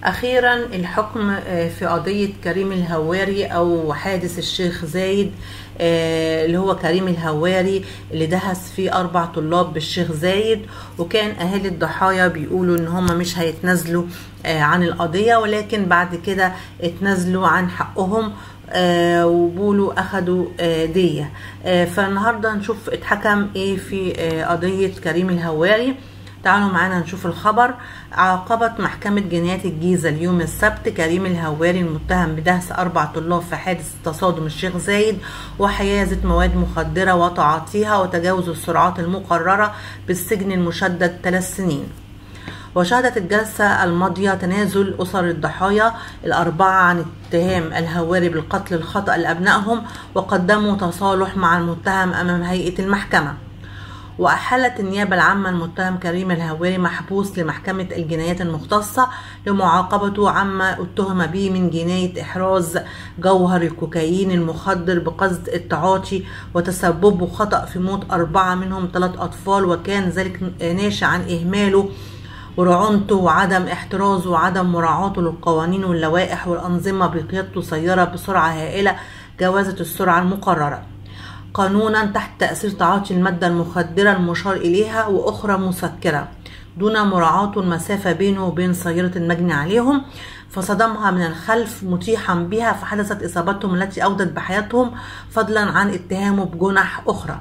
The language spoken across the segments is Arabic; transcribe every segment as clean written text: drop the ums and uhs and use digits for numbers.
أخيرا الحكم في قضية كريم الهواري أو حادث الشيخ زايد، اللي هو كريم الهواري اللي دهس فيه 4 طلاب بالشيخ زايد. وكان أهالي الضحايا بيقولوا إن هم مش هيتنازلوا عن القضية، ولكن بعد كده اتنازلوا عن حقهم وبولوا أخدوا دية. فالنهاردة نشوف اتحكم ايه في قضية كريم الهواري. تعالوا معانا نشوف الخبر. عاقبت محكمة جنايات الجيزة اليوم السبت كريم الهواري المتهم بدهس 4 طلاب في حادث تصادم الشيخ زايد وحيازة مواد مخدرة وتعاطيها وتجاوز السرعات المقررة بالسجن المشدد 3 سنين. وشهدت الجلسة الماضية تنازل أسر الضحايا ال4 عن اتهام الهواري بالقتل الخطأ لأبنائهم، وقدموا تصالح مع المتهم أمام هيئة المحكمة. وأحالت النيابة العامة المتهم كريم الهواري محبوس لمحكمة الجنايات المختصة لمعاقبته عما اتهم به من جناية إحراز جوهر الكوكايين المخدر بقصد التعاطي وتسببه خطأ في موت 4 منهم 3 أطفال، وكان ذلك ناشئ عن إهماله ورعونته وعدم احترازه وعدم مراعاته للقوانين واللوائح والأنظمة بقيادته سيارة بسرعة هائلة جاوزت السرعة المقررة قانونا تحت تأثير تعاطي المادة المخدرة المشار إليها وأخرى مسكرة دون مراعاة المسافة بينه وبين سيارة المجني عليهم، فصدمها من الخلف مطيحا بها فحدثت إصابتهم التي أودت بحياتهم، فضلا عن اتهامه بجنح أخرى.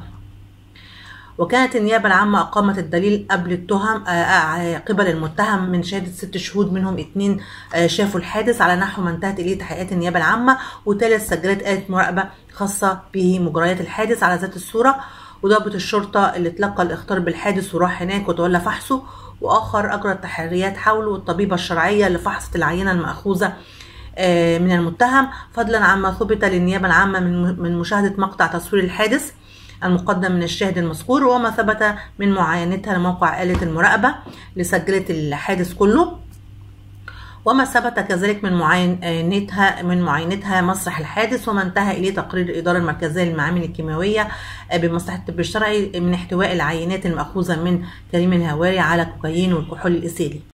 وكانت النيابة العامة أقامت الدليل قبل التهم قبل المتهم من شهادة 6 شهود، منهم 2 شافوا الحادث على نحو ما انتهت إليه تحقيقات النيابة العامة، و3 سجلت آلة مراقبة خاصة به مجريات الحادث على ذات الصورة، وضابط الشرطة اللي تلقى الإخطار بالحادث وراح هناك وتولى فحصه، وآخر أجرى التحريات حوله، والطبيبة الشرعية اللي فحصت العينة المأخوذة من المتهم، فضلا عما ثبت للنيابة العامة من مشاهدة مقطع تصوير الحادث المقدم من الشاهد المذكور، وما ثبت من معاينتها لموقع آلة المراقبة اللي سجلت الحادث كله، وما ثبت كذلك من معاينتها مسرح الحادث، وما انتهى إليه تقرير الإدارة المركزية للمعامل الكيماوية بمصلحة الطب الشرعي من احتواء العينات المأخوذة من كريم الهواري على كوكايين والكحول الإيثيلي.